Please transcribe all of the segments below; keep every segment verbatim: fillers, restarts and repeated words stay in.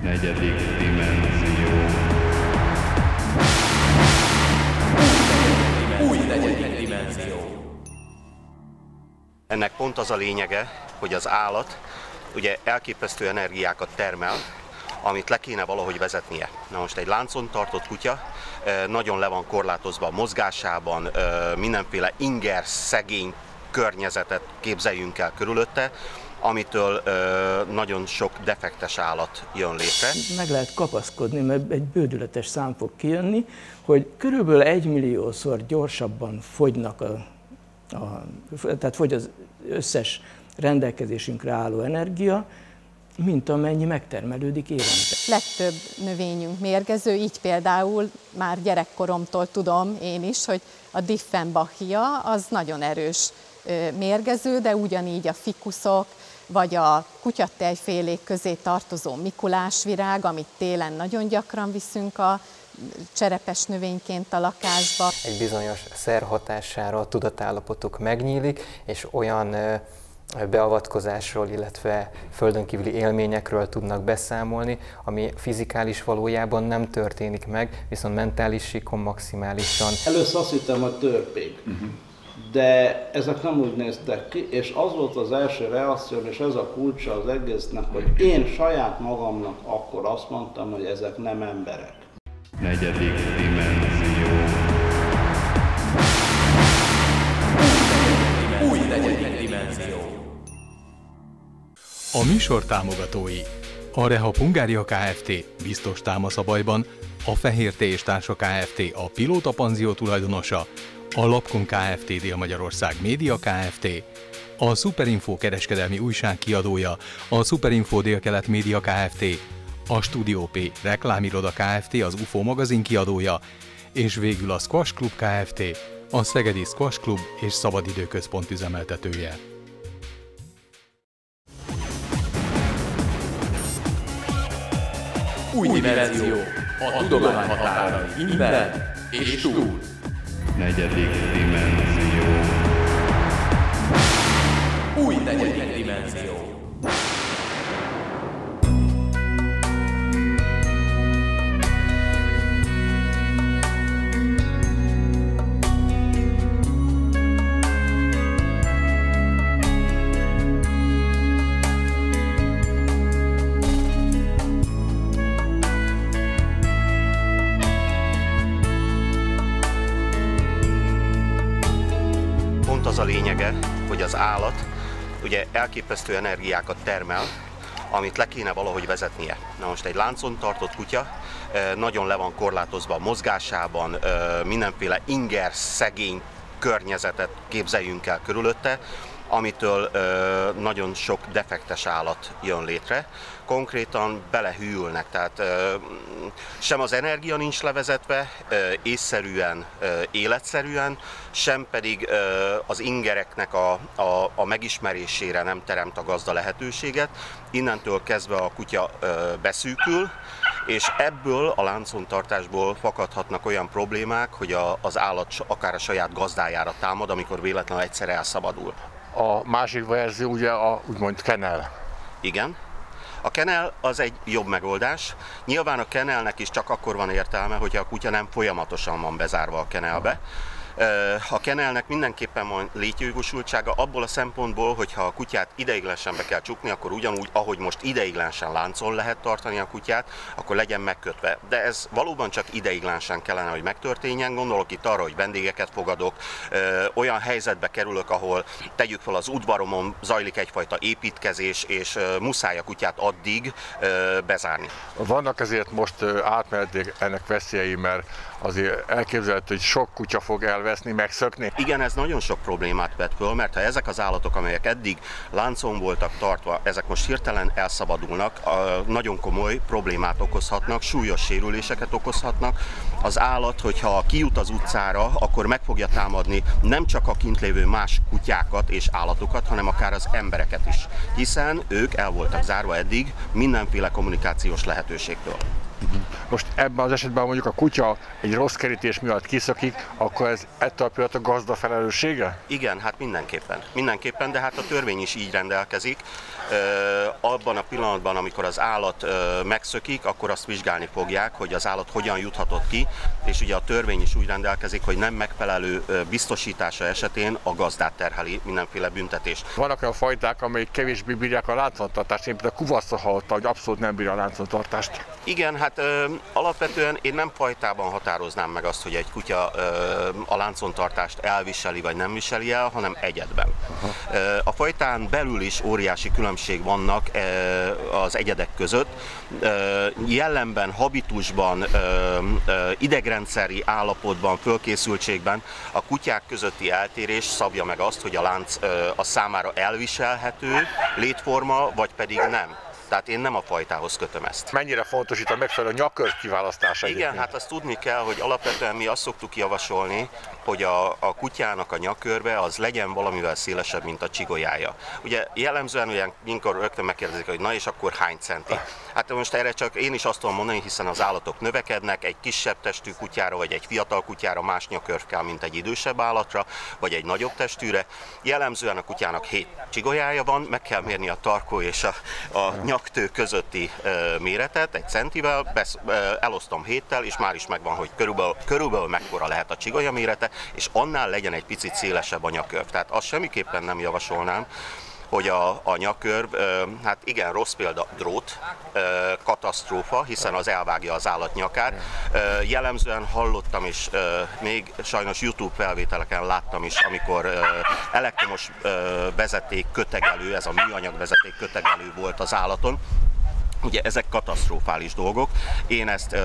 Negyedik dimenzió. Új negyedik dimenzió. Ennek pont az a lényege, hogy az állat ugye elképesztő energiákat termel, amit le kéne valahogy vezetnie. Na most egy láncon tartott kutya nagyon le van korlátozva a mozgásában, mindenféle inger, szegény környezetet képzeljünk el körülötte, amitől nagyon sok defektes állat jön létre. Meg lehet kapaszkodni, mert egy bődületes szám fog kijönni, hogy körülbelül egymilliószor gyorsabban fogynak a, a, tehát fogy az összes rendelkezésünkre álló energia, mint amennyi megtermelődik évente. Legtöbb növényünk mérgező, így például már gyerekkoromtól tudom én is, hogy a Dieffenbachia az nagyon erős mérgező, de ugyanígy a fikuszok, vagy a kutyatejfélék közé tartozó mikulásvirág, amit télen nagyon gyakran viszünk a cserepes növényként a lakásba. Egy bizonyos szer hatására a tudatállapotuk megnyílik, és olyan beavatkozásról, illetve földön kívüli élményekről tudnak beszámolni, ami fizikális valójában nem történik meg, viszont mentális síkon maximálisan. Először azt hittem, hogy törpék, uh-huh. de ezek nem úgy néztek ki, és az volt az első reakció, és ez a kulcsa az egésznek, hogy én saját magamnak akkor azt mondtam, hogy ezek nem emberek. Negyedik dimenzió. Új negyedik dimenzió. A műsor támogatói: a Rehab Hungária Kft. Biztos támasz a bajban, a Fehérté és Társa Kft. A Pilóta Panzió tulajdonosa, a Lapkon Kft. Dél-Magyarország Média Kft., a Superinfo kereskedelmi újság kiadója, a Superinfo Dél-Kelet Média Kft., a Studio P Reklámiroda Kft., az u f o magazin kiadója, és végül a Squash Club Kft., a Szegedi Squash Club és Szabadidőközpont üzemeltetője. Új dimenzió. A tudomány határai innen és túl. Negyedik dimenzió. Új negyedik dimenzió. Az a lényege, hogy az állat ugye elképesztő energiákat termel, amit le kéne valahogy vezetnie. Na most egy láncon tartott kutya nagyon le van korlátozva a mozgásában, mindenféle inger, szegény környezetet képzeljünk el körülötte, amitől ö, nagyon sok defektes állat jön létre. Konkrétan belehűlnek, tehát ö, sem az energia nincs levezetve, ö, észszerűen, ö, életszerűen, sem pedig ö, az ingereknek a, a, a megismerésére nem teremt a gazda lehetőséget. Innentől kezdve a kutya ö, beszűkül, és ebből a láncon-tartásból fakadhatnak olyan problémák, hogy a, az állat akár a saját gazdájára támad, amikor véletlenül egyszer elszabadul. A másik verzió ugye a úgymond kennel. Igen. A kennel az egy jobb megoldás. Nyilván a kennelnek is csak akkor van értelme, hogyha a kutya nem folyamatosan van bezárva a kennelbe. A kennelnek mindenképpen van létjogosultsága abból a szempontból, hogy ha a kutyát ideiglenesen be kell csukni, akkor ugyanúgy, ahogy most ideiglenesen láncon lehet tartani a kutyát, akkor legyen megkötve. De ez valóban csak ideiglenesen kellene, hogy megtörténjen. Gondolok itt arra, hogy vendégeket fogadok, olyan helyzetbe kerülök, ahol tegyük fel az udvaromon zajlik egyfajta építkezés, és muszáj a kutyát addig bezárni. Vannak ezért most átmenetileg ennek veszélyei, mert azért elképzelhető, hogy sok kutya fog elveszni, megszökni. Igen, ez nagyon sok problémát vet föl, mert ha ezek az állatok, amelyek eddig láncon voltak tartva, ezek most hirtelen elszabadulnak, nagyon komoly problémát okozhatnak, súlyos sérüléseket okozhatnak. Az állat, hogyha kijut az utcára, akkor meg fogja támadni nem csak a kint lévő más kutyákat és állatokat, hanem akár az embereket is, hiszen ők el voltak zárva eddig mindenféle kommunikációs lehetőségtől. Most ebben az esetben mondjuk a kutya egy rossz kerítés miatt kiszakik, akkor ez ettől a pillanat a gazda felelőssége? Igen, hát mindenképpen. Mindenképpen, de hát a törvény is így rendelkezik. Abban a pillanatban, amikor az állat megszökik, akkor azt vizsgálni fogják, hogy az állat hogyan juthatott ki, és ugye a törvény is úgy rendelkezik, hogy nem megfelelő biztosítása esetén a gazdát terheli mindenféle büntetést. Vannak olyan fajták, amelyek kevésbé bírják a láncontartást, én például a kuvaszra hallottam, hogy abszolút nem bírja a láncontartást. Igen, hát ö, alapvetően én nem fajtában határoznám meg azt, hogy egy kutya ö, a láncontartást elviseli vagy nem viseli el, hanem egyedben. Ö, a fajtán belül is óriási különbség vannak ö, az egyedek között. Ö, jellemben, habitusban, ö, ö, idegrendszeri állapotban, fölkészültségben a kutyák közötti eltérés szabja meg azt, hogy a lánc ö, a számára elviselhető létforma, vagy pedig nem. Tehát én nem a fajtához kötöm ezt. Mennyire fontos itt a megfelelő nyakkör kiválasztása? Igen, egyébként? Hát azt tudni kell, hogy alapvetően mi azt szoktuk javasolni, hogy a, a kutyának a nyakkörbe az legyen valamivel szélesebb, mint a csigolyája. Ugye jellemzően olyan, minkkor rögtön megkérdezik, hogy na és akkor hány centi? Hát most erre csak én is azt tudom mondani, hiszen az állatok növekednek, egy kisebb testű kutyára vagy egy fiatal kutyára más nyakörv kell, mint egy idősebb állatra, vagy egy nagyobb testűre. Jellemzően a kutyának hét csigolyája van, meg kell mérni a tarkó és a, a nyaktő közötti uh, méretet egy centivel, besz, uh, elosztom héttel, és már is megvan, hogy körülbelül, körülbelül mekkora lehet a csigolya mérete, és annál legyen egy picit szélesebb a nyakörv. Tehát azt semmiképpen nem javasolnám, hogy a, a nyakörv, hát igen, rossz példa, drót, katasztrófa, hiszen az elvágja az állat nyakát. Jellemzően hallottam is, még sajnos YouTube felvételeken láttam is, amikor elektromos vezeték kötegelő, ez a műanyag vezeték kötegelő volt az állaton. Ugye ezek katasztrofális dolgok. Én ezt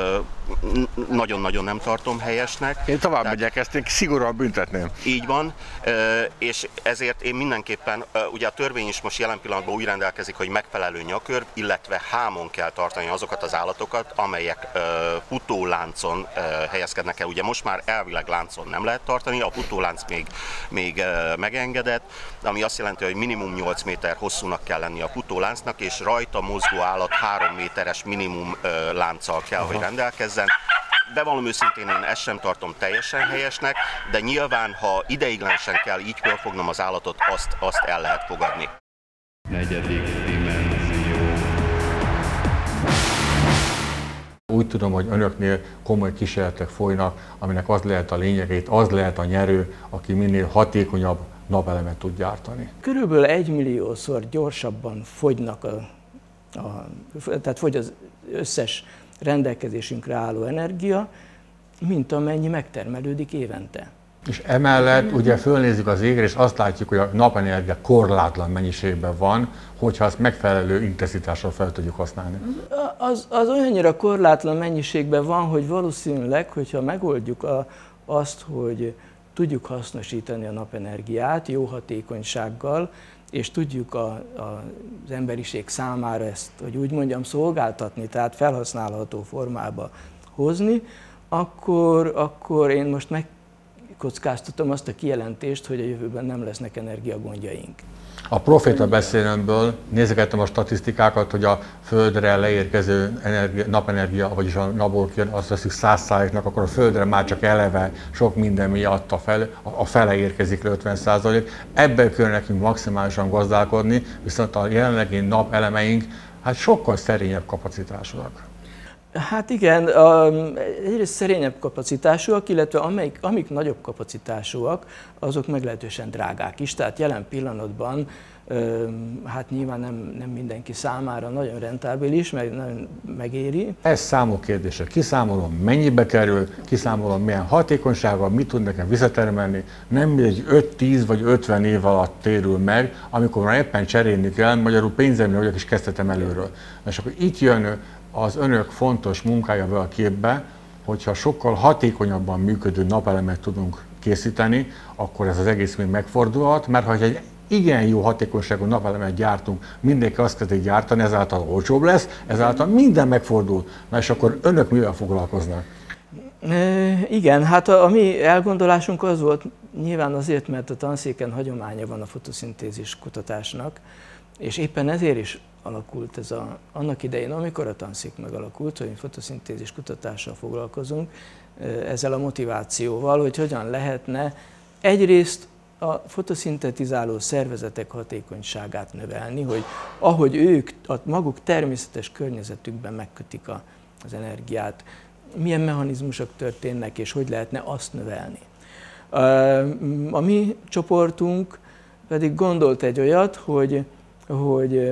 nagyon-nagyon nem tartom helyesnek. Én tovább Tehát, megyek, ezt én szigorúan büntetném. Így van, ö, és ezért én mindenképpen, ö, ugye a törvény is most jelen pillanatban úgy rendelkezik, hogy megfelelő nyakörv, illetve hámon kell tartani azokat az állatokat, amelyek ö, futóláncon ö, helyezkednek el. Ugye most már elvileg láncon nem lehet tartani, a futólánc még, még ö, megengedett, ami azt jelenti, hogy minimum nyolc méter hosszúnak kell lenni a futóláncnak, és rajta mozgó állat három méteres minimum ö, lánccal kell, Aha. hogy rendelkezzen. Bevallom őszintén, én ezt sem tartom teljesen helyesnek, de nyilván, ha ideiglenesen kell így fölfognom az állatot, azt, azt el lehet fogadni. Negyedik dimenzió. Úgy tudom, hogy önöknél komoly kísérletek folynak, aminek az lehet a lényegét, az lehet a nyerő, aki minél hatékonyabb napelemet tud gyártani. Körülbelül egymilliószor gyorsabban fogynak a, a, tehát fogy az összes rendelkezésünkre álló energia, mint amennyi megtermelődik évente. És emellett ugye fölnézzük az égre, és azt látjuk, hogy a napenergia korlátlan mennyiségben van, hogyha azt megfelelő intenzitással fel tudjuk használni. Az, az olyannyira korlátlan mennyiségben van, hogy valószínűleg, hogyha megoldjuk a, azt, hogy tudjuk hasznosítani a napenergiát jó hatékonysággal, és tudjuk a, a, az emberiség számára ezt, hogy úgy mondjam, szolgáltatni, tehát felhasználható formába hozni, akkor, akkor én most megkockáztatom azt a kijelentést, hogy a jövőben nem lesznek energiagondjaink. A proféta beszélőmből nézegettem a statisztikákat, hogy a Földre leérkező energia, napenergia, vagyis a napból kijön, azt veszük száz százaléknak, akkor a Földre már csak eleve sok minden miatt a fele, a fele érkezik le ötven százalék. Ebben kell nekünk maximálisan gazdálkodni, viszont a jelenlegi napelemeink hát sokkal szerényebb kapacitásúak. Hát igen, egyrészt szerényebb kapacitásúak, illetve amelyik, amik nagyobb kapacitásúak, azok meglehetősen drágák is. Tehát jelen pillanatban hát nyilván nem, nem mindenki számára nagyon rentábilis, meg nagyon megéri. Ez számok kérdése. Kiszámolom, mennyibe kerül, kiszámolom, milyen hatékonysággal, mit tud nekem visszatermelni. Nem mindegy öt, tíz vagy ötven év alatt térül meg, amikor már éppen cserélni kell, magyarul pénzemre vagyok és kezdhetem előről. És akkor itt jön az önök fontos munkája be a képbe, hogyha sokkal hatékonyabban működő napelemet tudunk készíteni, akkor ez az egész még megfordulhat, mert ha egy igen jó hatékonyságú napelemet gyártunk, mindenki azt kezdi gyártani, ezáltal olcsóbb lesz, ezáltal minden megfordul. Na és akkor önök mivel foglalkoznak? E, igen, hát a, a mi elgondolásunk az volt, nyilván azért, mert a tanszéken hagyománya van a fotoszintézis kutatásnak, és éppen ezért is alakult ez a, annak idején, amikor a tanszék megalakult, hogy fotoszintézis kutatással foglalkozunk, ezzel a motivációval, hogy hogyan lehetne egyrészt a fotoszintetizáló szervezetek hatékonyságát növelni, hogy ahogy ők a maguk természetes környezetükben megkötik a, az energiát, milyen mechanizmusok történnek, és hogy lehetne azt növelni. A mi csoportunk pedig gondolt egy olyat, hogy, hogy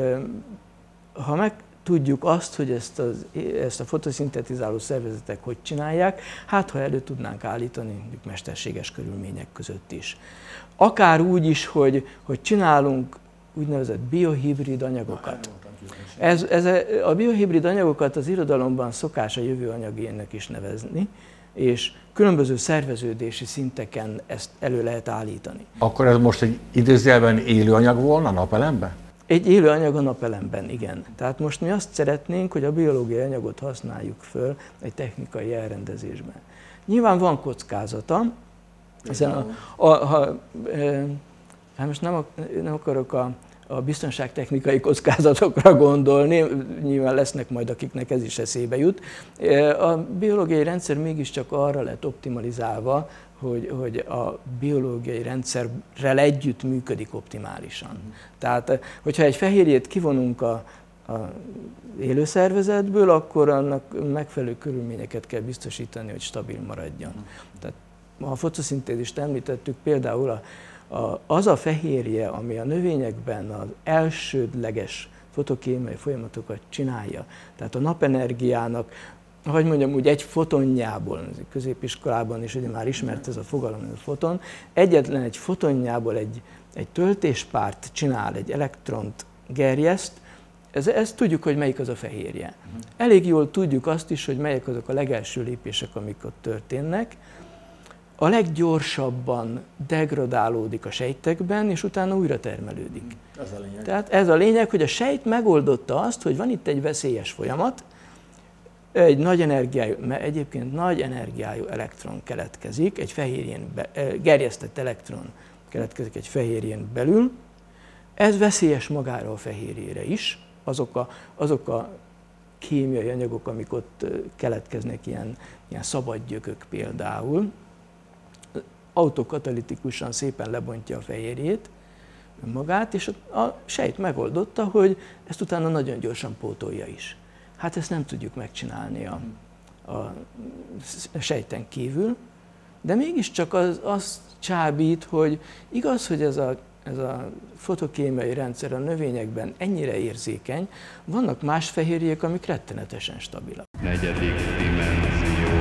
ha meg tudjuk azt, hogy ezt, az, ezt a fotoszintetizáló szervezetek hogy csinálják, hát ha elő tudnánk állítani mondjuk mesterséges körülmények között is. Akár úgy is, hogy, hogy csinálunk úgynevezett biohibrid anyagokat. Ez, ez a biohibrid anyagokat az irodalomban szokás a jövő anyagének is nevezni, és különböző szerveződési szinteken ezt elő lehet állítani. Akkor ez most egy idézőjelben élő anyag volna napelemben? Egy élő anyag a napelemben, igen. Tehát most mi azt szeretnénk, hogy a biológiai anyagot használjuk föl egy technikai elrendezésben. Nyilván van kockázata, hiszen a, a, ha, e, hát most nem, nem akarok a, a biztonságtechnikai kockázatokra gondolni, nyilván lesznek majd, akiknek ez is eszébe jut. A biológiai rendszer mégiscsak arra lett optimalizálva, hogy, hogy a biológiai rendszerrel együtt működik optimálisan. Mm. Tehát, hogyha egy fehérjét kivonunk a, a élőszervezetből, akkor annak megfelelő körülményeket kell biztosítani, hogy stabil maradjon. Mm. Tehát, ha a fotoszintézist említettük, például a, a, az a fehérje, ami a növényekben az elsődleges fotokémiai folyamatokat csinálja, tehát a napenergiának, hogy mondjam úgy, egy fotonjából, középiskolában is ugye már ismert ez a fogalom, a foton, egyetlen egy fotonjából egy, egy töltéspárt csinál, egy elektront gerjeszt, ez, ezt tudjuk, hogy melyik az a fehérje. Elég jól tudjuk azt is, hogy melyek azok a legelső lépések, amik ott történnek. A leggyorsabban degradálódik a sejtekben, és utána újra termelődik. Ez a lényeg. Tehát ez a lényeg, hogy a sejt megoldotta azt, hogy van itt egy veszélyes folyamat, egy nagy energiájú, mert egyébként nagy energiájú elektron keletkezik, egy fehérjén, be, gerjesztett elektron keletkezik egy fehérjén belül, ez veszélyes magára a fehérjére is, azok a, azok a kémiai anyagok, amik ott keletkeznek, ilyen, ilyen szabad gyökök például, autokatalitikusan szépen lebontja a fehérjét, önmagát, és a, a sejt megoldotta, hogy ezt utána nagyon gyorsan pótolja is. Hát ezt nem tudjuk megcsinálni a, a sejten kívül, de mégiscsak az, az csábít, hogy igaz, hogy ez a, ez a fotokémiai rendszer a növényekben ennyire érzékeny, vannak más fehérjék, amik rettenetesen stabilak. Negyedik dimenzió.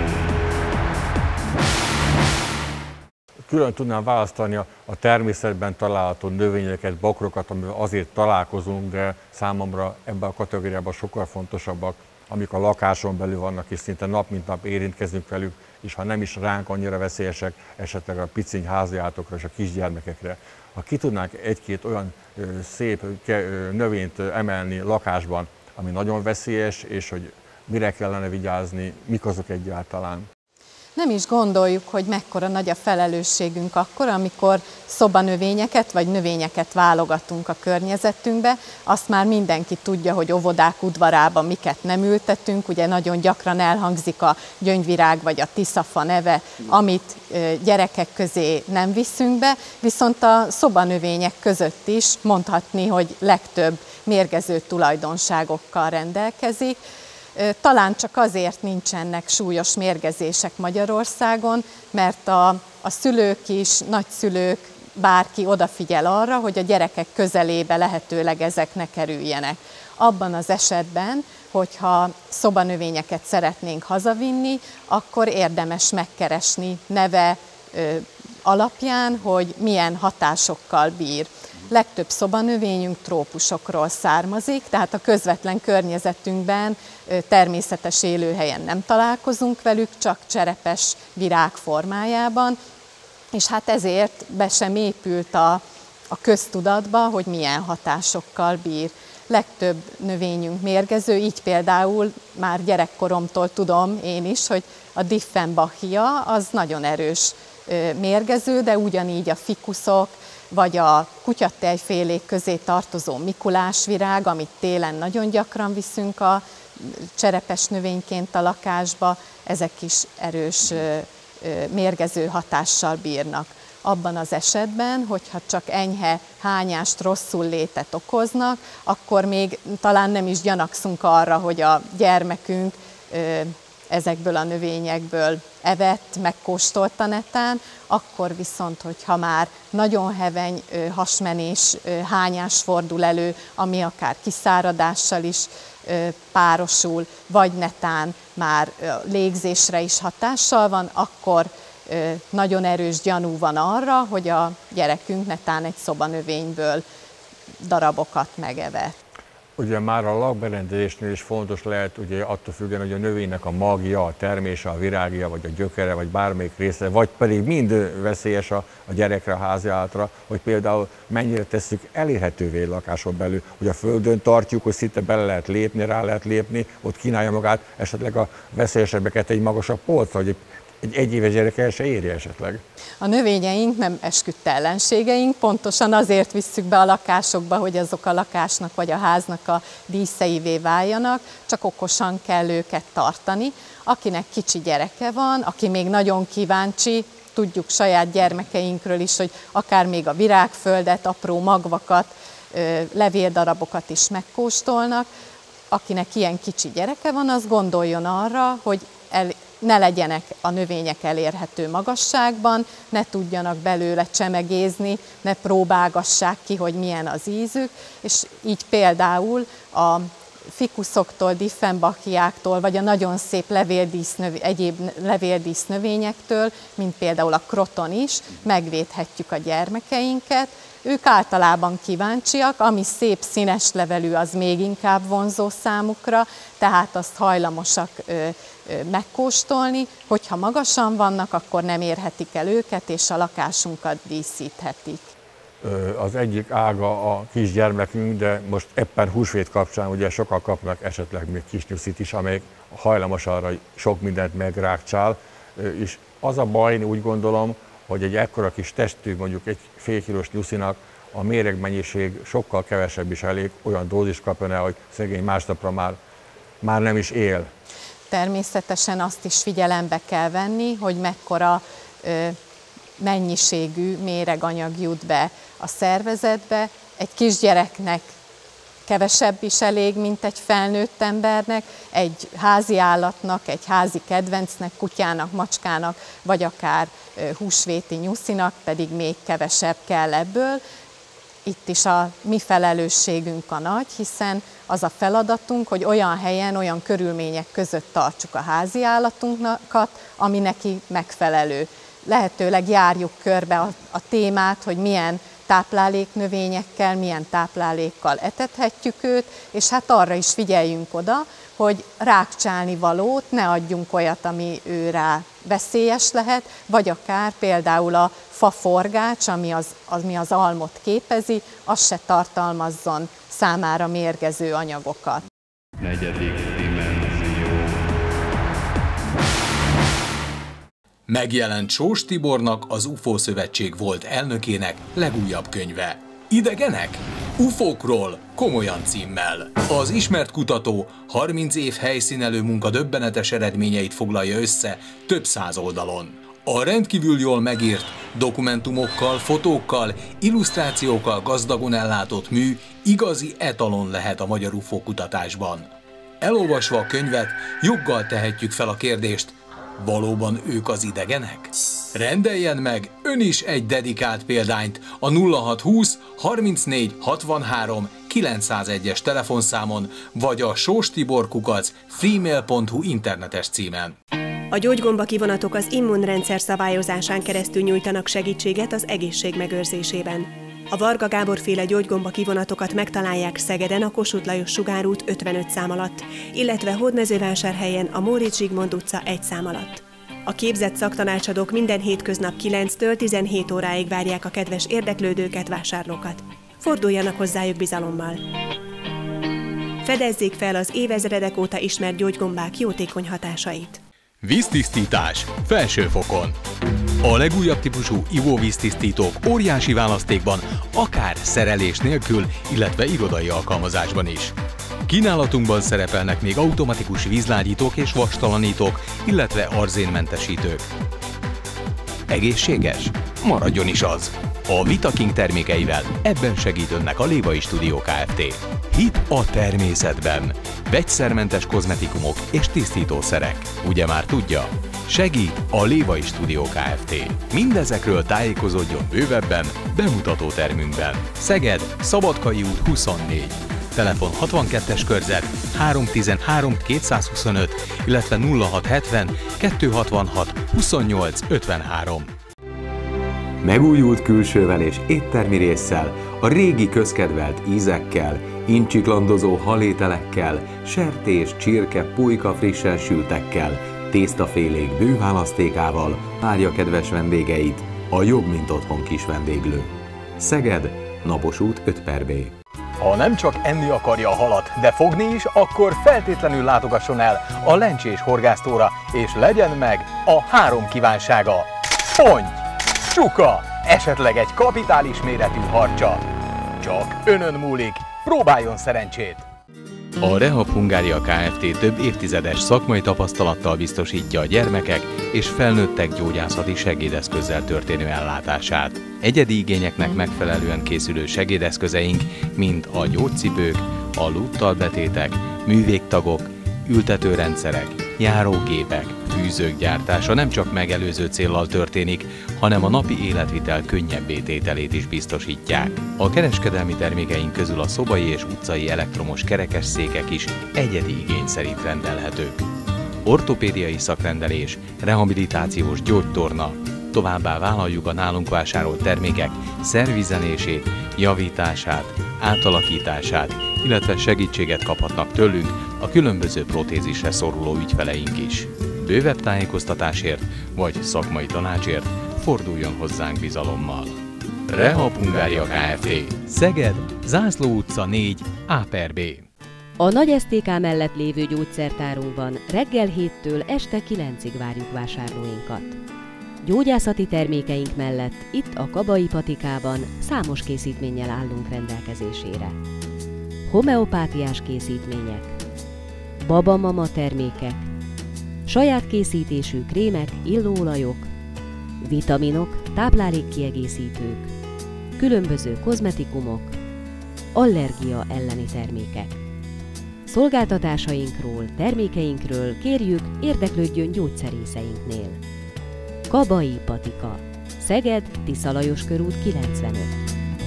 Külön tudnám választani a, a természetben található növényeket, bokrokat, amivel azért találkozunk, de számomra ebben a kategóriában sokkal fontosabbak, amik a lakáson belül vannak, és szinte nap mint nap érintkezünk velük, és ha nem is ránk annyira veszélyesek, esetleg a piciny háziállatokra és a kisgyermekekre. Ha ki tudnánk egy-két olyan ö, szép ö, növényt emelni lakásban, ami nagyon veszélyes, és hogy mire kellene vigyázni, mik azok egyáltalán. Nem is gondoljuk, hogy mekkora nagy a felelősségünk akkor, amikor szobanövényeket vagy növényeket válogatunk a környezetünkbe. Azt már mindenki tudja, hogy óvodák udvarában miket nem ültetünk. Ugye nagyon gyakran elhangzik a gyöngyvirág vagy a tiszafa neve, amit gyerekek közé nem viszünk be. Viszont a szobanövények között is mondhatni, hogy legtöbb mérgező tulajdonságokkal rendelkezik. Talán csak azért nincsenek súlyos mérgezések Magyarországon, mert a, a szülők is, nagyszülők, bárki odafigyel arra, hogy a gyerekek közelébe lehetőleg ezek ne kerüljenek. Abban az esetben, hogyha szobanövényeket szeretnénk hazavinni, akkor érdemes megkeresni neve ö, alapján, hogy milyen hatásokkal bír. Legtöbb szobanövényünk trópusokról származik, tehát a közvetlen környezetünkben természetes élőhelyen nem találkozunk velük, csak cserepes virág formájában, és hát ezért be sem épült a, a köztudatba, hogy milyen hatásokkal bír. Legtöbb növényünk mérgező, így például már gyerekkoromtól tudom én is, hogy a Diffenbachia az nagyon erős mérgező, de ugyanígy a fikuszok, vagy a kutyatejfélék közé tartozó mikulásvirág, amit télen nagyon gyakran viszünk a cserepes növényként a lakásba, ezek is erős mérgező hatással bírnak. Abban az esetben, hogyha csak enyhe hányást, rosszul létet okoznak, akkor még talán nem is gyanakszunk arra, hogy a gyermekünk ezekből a növényekből evett, megkóstolta netán, akkor viszont, hogyha már nagyon heveny hasmenés, hányás fordul elő, ami akár kiszáradással is párosul, vagy netán már légzésre is hatással van, akkor nagyon erős gyanú van arra, hogy a gyerekünk netán egy szobanövényből darabokat megevett. Ugye már a lakberendezésnél is fontos lehet, ugye attól függően, hogy a növénynek a magja, a termése, a virágja, vagy a gyökere, vagy bármelyik része, vagy pedig mind veszélyes a, a gyerekre, a háziállatra, hogy például mennyire tesszük elérhetővé lakáson belül, hogy a földön tartjuk, hogy szinte bele lehet lépni, rá lehet lépni, ott kínálja magát, esetleg a veszélyesebbeket egy magasabb polcra, hogy egy egyéves gyerek el se érje esetleg. A növényeink nem esküdt ellenségeink, pontosan azért visszük be a lakásokba, hogy azok a lakásnak vagy a háznak a díszeivé váljanak, csak okosan kell őket tartani. Akinek kicsi gyereke van, aki még nagyon kíváncsi, tudjuk saját gyermekeinkről is, hogy akár még a virágföldet, apró magvakat, levéldarabokat is megkóstolnak. Akinek ilyen kicsi gyereke van, az gondoljon arra, hogy el, ne legyenek a növények elérhető magasságban, ne tudjanak belőle csemegézni, ne próbálgassák ki, hogy milyen az ízük, és így például a fikuszoktól, diffenbachiáktól, vagy a nagyon szép levéldísznöv, egyéb levéldísznövényektől, mint például a kroton is, megvédhetjük a gyermekeinket. Ők általában kíváncsiak, ami szép színes levelű, az még inkább vonzó számukra, tehát azt hajlamosak ö, ö, megkóstolni, hogyha magasan vannak, akkor nem érhetik el őket, és a lakásunkat díszíthetik. Az egyik ága a kisgyermekünk, de most éppen húsvét kapcsán ugye sokan kapnak esetleg még kisnyuszit is, amelyik hajlamos arra, hogy sok mindent megrákcsál, és az a baj, én úgy gondolom, hogy egy ekkora kis testű, mondjuk egy fél kilós nyuszinak a méregmennyiség sokkal kevesebb is elég, olyan dózis kapjon el, hogy szegény másnapra már, már nem is él. Természetesen azt is figyelembe kell venni, hogy mekkora ö, mennyiségű méreganyag jut be a szervezetbe. Egy kisgyereknek kevesebb is elég, mint egy felnőtt embernek, egy házi állatnak, egy házi kedvencnek, kutyának, macskának, vagy akár húsvéti nyuszinak pedig még kevesebb kell ebből. Itt is a mi felelősségünk a nagy, hiszen az a feladatunk, hogy olyan helyen, olyan körülmények között tartsuk a házi állatunkat, ami neki megfelelő. Lehetőleg járjuk körbe a, a témát, hogy milyen tápláléknövényekkel, milyen táplálékkal etethetjük őt, és hát arra is figyeljünk oda, hogy rákcsálni valót ne adjunk olyat, ami ő rá veszélyes lehet, vagy akár például a faforgács, ami az, ami az almot képezi, az se tartalmazzon számára mérgező anyagokat. Negyedik dimenzió. Megjelent Sós Tibornak, az u f o Szövetség volt elnökének legújabb könyve. Idegenek? ufókról, komolyan címmel. Az ismert kutató harminc év helyszínelő munka döbbenetes eredményeit foglalja össze több száz oldalon. A rendkívül jól megírt, dokumentumokkal, fotókkal, illusztrációkkal gazdagon ellátott mű igazi etalon lehet a magyar ufó kutatásban. Elolvasva a könyvet, joggal tehetjük fel a kérdést, valóban ők az idegenek? Rendeljen meg ön is egy dedikált példányt a nulla hat húsz harmincnégy hatvanhárom kilencszázegyes telefonszámon, vagy a sóstiborkukac freemail pont hu internetes címen. A gyógygomba kivonatok az immunrendszer szabályozásán keresztül nyújtanak segítséget az egészség megőrzésében. A Varga Gábor féle gyógygomba kivonatokat megtalálják Szegeden a Kossuth Lajos Sugár út ötvenöt szám alatt, illetve Hódmezővásárhelyen a Móricz Zsigmond utca egy szám alatt. A képzett szaktanácsadók minden hétköznap kilenctől tizenhét óráig várják a kedves érdeklődőket, vásárlókat. Forduljanak hozzájuk bizalommal. Fedezzék fel az évezredek óta ismert gyógygombák jótékony hatásait. Víztisztítás felső fokon. A legújabb típusú ivóvíztisztítók óriási választékban, akár szerelés nélkül, illetve irodai alkalmazásban is. Kínálatunkban szerepelnek még automatikus vízlágyítók és vastalanítók, illetve arzénmentesítők. Egészséges? Maradjon is az! A Vitaking termékeivel ebben segít önnek a Lévai Stúdió Kft. Hit a természetben. Vegyszermentes kozmetikumok és tisztítószerek. Ugye már tudja? Segít a Lévai Stúdió Kft. Mindezekről tájékozódjon bővebben bemutató termünkben. Szeged, Szabadkai út huszonnégy. Telefon hatvankettes körzet háromszáztizenhárom kétszázhuszonöt, illetve nulla hatszázhetven kétszázhatvanhat huszonnyolc ötvenhárom. Megújult külsővel és éttermi résszel, a régi közkedvelt ízekkel, incsiklandozó halételekkel, sertés, csirke, pulyka frissen sültekkel, tésztafélék bő választékával várja kedves vendégeit a Jobb mint otthon kis vendéglő. Szeged, Napos út öt per B. Ha nem csak enni akarja a halat, de fogni is, akkor feltétlenül látogasson el a Lencsés horgásztóra, és legyen meg a három kívánsága. Ponty, csuka, esetleg egy kapitális méretű harcsa. Csak önön múlik, próbáljon szerencsét! A Rehab Hungária Kft. Több évtizedes szakmai tapasztalattal biztosítja a gyermekek és felnőttek gyógyászati segédeszközzel történő ellátását. Egyedi igényeknek megfelelően készülő segédeszközeink, mint a gyógycipők, a lúttalbetétek, művégtagok, ültetőrendszerek, járógépek, fűzők gyártása nem csak megelőző céllal történik, hanem a napi életvitel könnyebbé tételét is biztosítják. A kereskedelmi termékeink közül a szobai és utcai elektromos kerekesszékek is egyedi igény szerint rendelhetők. Ortopédiai szakrendelés, rehabilitációs gyógytorna, továbbá vállaljuk a nálunk vásárolt termékek szervizelését, javítását, átalakítását, illetve segítséget kaphatnak tőlünk a különböző protézisre szoruló ügyfeleink is. Bővebb tájékoztatásért vagy szakmai tanácsért forduljon hozzánk bizalommal. Rehab Hungária Kft. Szeged, Zászló utca négy, A per B. A Nagy es té ká mellett lévő gyógyszertárunkban reggel héttől este kilencig várjuk vásárlóinkat. Gyógyászati termékeink mellett itt a Kabai Patikában számos készítménnyel állunk rendelkezésére. Homeopátiás készítmények, babamama termékek, saját készítésű krémek, illóolajok, vitaminok, táplálékkiegészítők, különböző kozmetikumok, allergia elleni termékek. Szolgáltatásainkról, termékeinkről kérjük, érdeklődjön gyógyszerészeinknél. Kabai Patika, Szeged, Tisza Lajos körút kilencvenöt.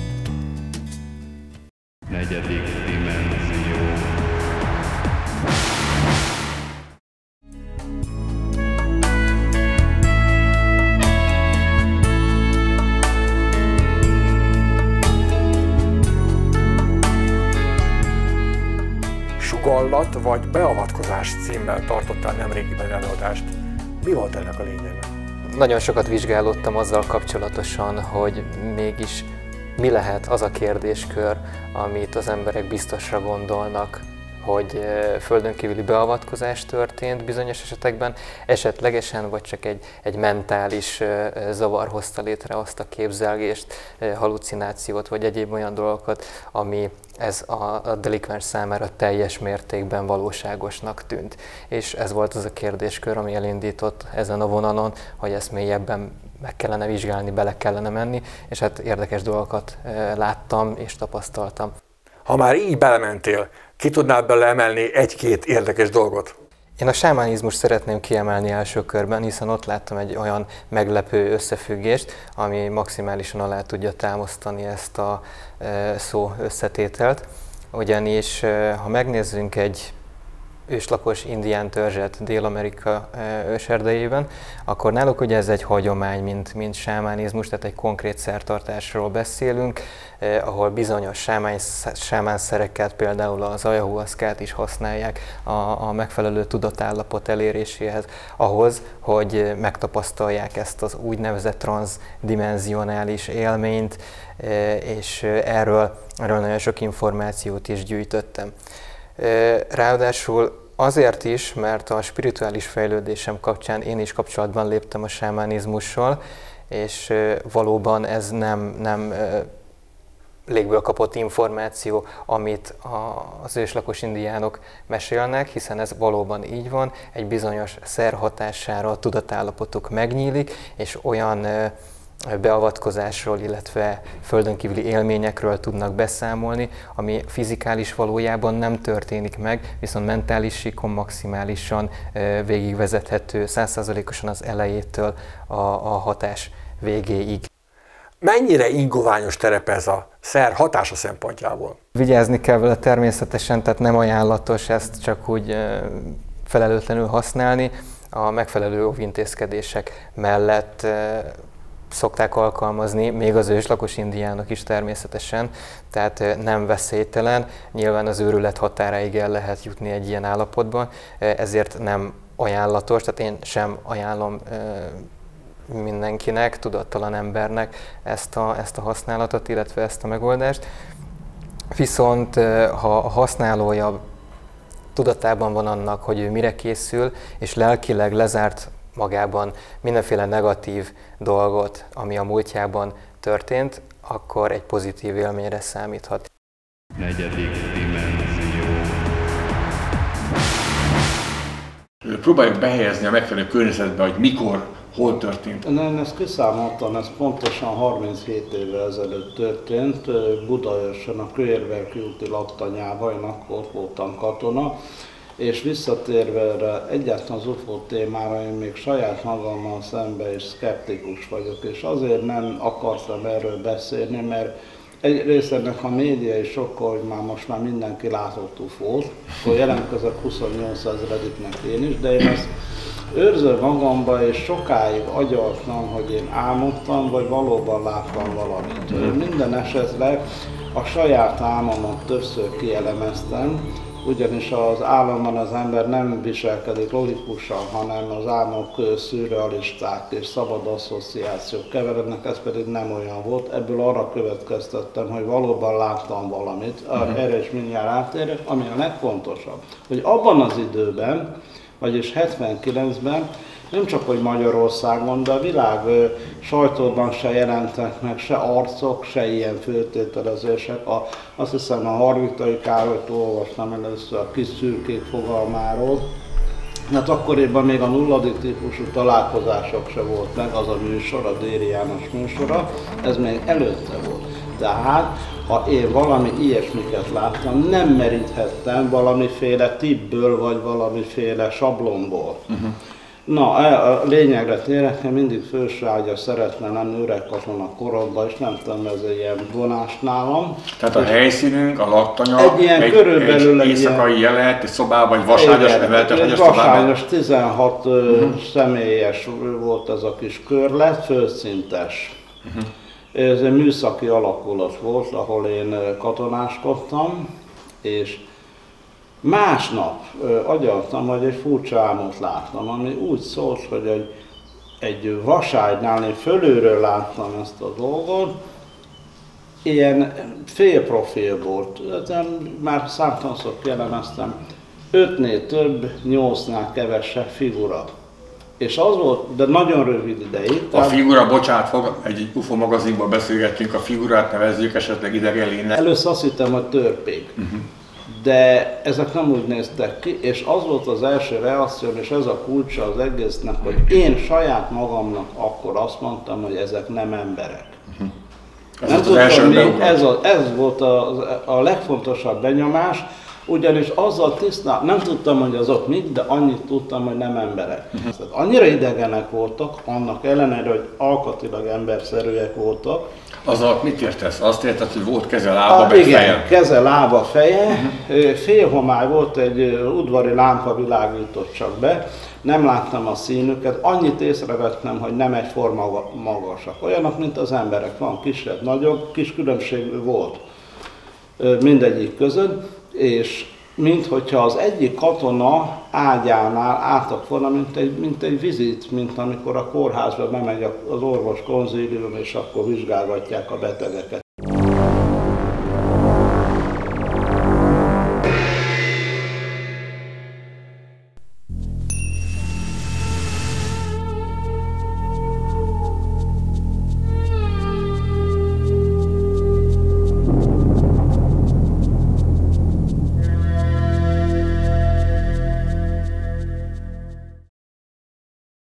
Negyedik dimenzió. Sugallat vagy beavatkozás címmel tartottál nemrégiben előadást. Mi volt ennek a lényege? Nagyon sokat vizsgálódtam azzal kapcsolatosan, hogy mégis mi lehet az a kérdéskör, amit az emberek biztosra gondolnak, hogy földönkívüli beavatkozás történt bizonyos esetekben, esetlegesen vagy csak egy, egy mentális zavar hozta létre azt a képzelgést, halucinációt vagy egyéb olyan dolgokat, ami ez a, a delikvens számára teljes mértékben valóságosnak tűnt. És ez volt az a kérdéskör, ami elindított ezen a vonalon, hogy ezt mélyebben meg kellene vizsgálni, bele kellene menni, és hát érdekes dolgokat láttam és tapasztaltam. Ha már így belementél, ki tudnál beleemelni egy-két érdekes dolgot? Én a sámánizmus szeretném kiemelni első körben, hiszen ott láttam egy olyan meglepő összefüggést, ami maximálisan alá tudja támasztani ezt a szó összetételt. Ugyanis, ha megnézzünk egy őslakos indián törzset Dél-Amerika őserdejében, akkor náluk ugye ez egy hagyomány, mint, mint sámánizmus, tehát egy konkrét szertartásról beszélünk, eh, ahol bizonyos sámán, sámánszereket, például az ayahuaszkát is használják a, a megfelelő tudatállapot eléréséhez, ahhoz, hogy megtapasztalják ezt az úgynevezett transzdimensionális élményt, eh, és erről, erről nagyon sok információt is gyűjtöttem. Ráadásul Azért is, mert a spirituális fejlődésem kapcsán én is kapcsolatban léptem a sámánizmussal, és valóban ez nem, nem légből kapott információ, amit az őslakos indiánok mesélnek, hiszen ez valóban így van, egy bizonyos szer hatására a tudatállapotuk megnyílik, és olyan beavatkozásról, illetve földön kívüli élményekről tudnak beszámolni, ami fizikális valójában nem történik meg, viszont mentális síkon maximálisan végigvezethető, száz százalékosan az elejétől a, a hatás végéig. Mennyire ingoványos terep ez a szer hatása szempontjából? Vigyázni kell vele természetesen, tehát nem ajánlatos ezt csak úgy felelőtlenül használni. A megfelelő óvintézkedések mellett szokták alkalmazni, még az őslakos indiánok is természetesen, tehát nem veszélytelen, nyilván az őrület határáig el lehet jutni egy ilyen állapotban, ezért nem ajánlatos, tehát én sem ajánlom mindenkinek, tudattalan embernek ezt a, ezt a használatot, illetve ezt a megoldást. Viszont ha a használója tudatában van annak, hogy ő mire készül, és lelkileg lezárt magában mindenféle negatív dolgot, ami a múltjában történt, akkor egy pozitív élményre számíthat. Negyedik dimenzió. Próbáljuk behelyezni a megfelelő környezetbe, hogy mikor, hol történt. Én ezt kiszámoltam, ez pontosan harminchét évvel ezelőtt történt, Budaörsön, a Kőérverki úti laktanyában, én akkor voltam katona, és visszatérve erre egyáltalán az u f o témára, én még saját magammal szemben is szkeptikus vagyok, és azért nem akartam erről beszélni, mert egyrészt ennek a média is sokkal, hogy már most már mindenki látott u f o-t, akkor jelentkezek huszonnyolcezrediknek én is, de én ezt őrzöm magamba, és sokáig agyaltam, hogy én álmodtam, vagy valóban láttam valamit. Én minden esetleg a saját álmomat többször kielemeztem, ugyanis az álomban az ember nem viselkedik logikusan, hanem az álmok szürrealisták és szabad asszociációk keverednek, ez pedig nem olyan volt. Ebből arra következtettem, hogy valóban láttam valamit, uh-huh. erre is mindjárt átérek, ami a legfontosabb, hogy abban az időben, vagyis hetvenkilencben, nem csak hogy Magyarországon, de a világ sajtóban se jelentek meg se arcok, se ilyen föltételezések. A, azt hiszem a Hargitai Károlyt olvastam először a Kis szürkék fogalmáról. Hát akkoriban még a nulladik típusú találkozások se volt meg, az a műsor, a Déri János műsora, ez még előtte volt. Tehát, ha én valami ilyesmiket láttam, nem meríthettem valamiféle tippből, vagy valamiféle sablonból. Uh-huh. Na, a lényegre térek, én mindig fősrágya szeretne lenni öreg katona koromban, és nem tudom, ez egy ilyen vonás nálam. Tehát a helyszínünk, a laktanya, egy, ilyen egy, körülbelül egy éjszakai jelet, egy szobában, egy vasányos emeltet, egy vasányos tizenhat uh-huh. személyes volt ez a kis körlet, földszintes. Uh-huh. Ez egy műszaki alakulat volt, ahol én katonáskodtam, és másnap agyaltam, hogy egy furcsa álmot láttam, ami úgy szólt, hogy egy, egy vasárnál én fölülről láttam ezt a dolgot, ilyen félprofil volt, már számtalanszor jellemeztem, ötnél több, nyolcnál kevesebb figura. És az volt, de nagyon rövid ideig. A tehát... figura, bocsánat, fog, egy u f o magazinban beszélgettünk, a figurát nevezzük esetleg idegen lénynek. Először azt hittem, hogy törpék. Uh-huh. De ezek nem úgy néztek ki, és az volt az első reakció, és ez a kulcsa az egésznek, hogy én saját magamnak akkor azt mondtam, hogy ezek nem emberek. Uh-huh. Ez, nem tudtam, az még, ez, a, ez volt a, a legfontosabb benyomás, ugyanis azzal tisztán, nem tudtam, hogy azok mit, de annyit tudtam, hogy nem emberek. Uh-huh. Tehát annyira idegenek voltak, annak ellenére, hogy alkatilag emberszerűek voltak. Azzal mit értesz? Azt érted, hogy volt keze, lába, meg igen, feje? keze, lába, feje. Uh-huh. Félhomály volt, egy udvari lámpa világított csak be. Nem láttam a színüket, annyit észrevettem, hogy nem egyforma magasak. Olyanok, mint az emberek, van kisebb, nagyobb, kis különbség volt mindegyik között. És minthogyha az egyik katona ágyánál álltak volna, mint egy, mint egy vizit, mint amikor a kórházba bemegy az orvos konzílium, és akkor vizsgálgatják a betegeket.